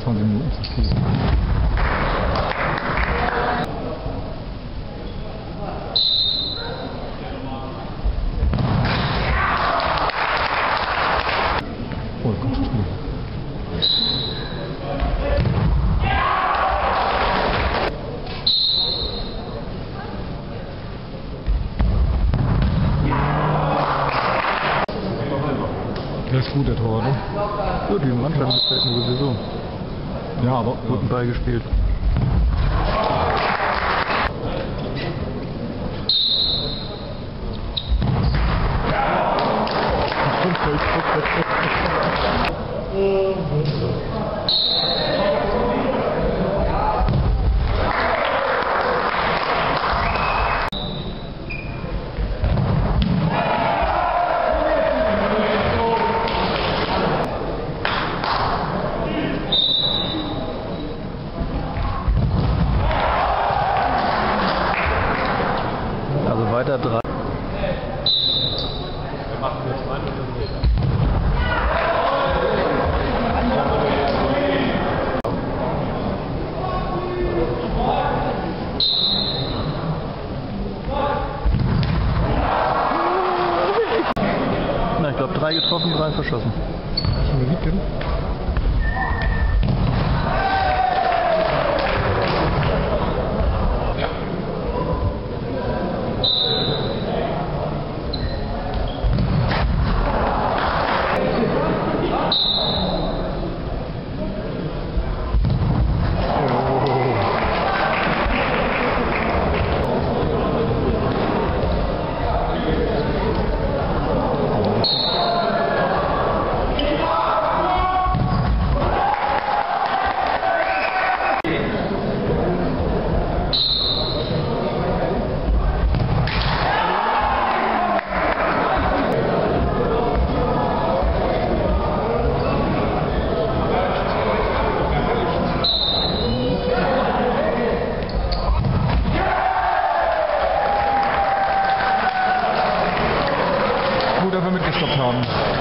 20 Minuten zu spielen. Oh, kommt schon Spiel. Der ist gut, der Tor, ne? So, die Mannschaft gefällt mir sowieso. Ja, aber Guten Ball gespielt. Also weiter 3. Na, ich glaube 3 getroffen, 3 verschossen. Schon geliebt, denn? Gut, dass wir mitgestoppt haben.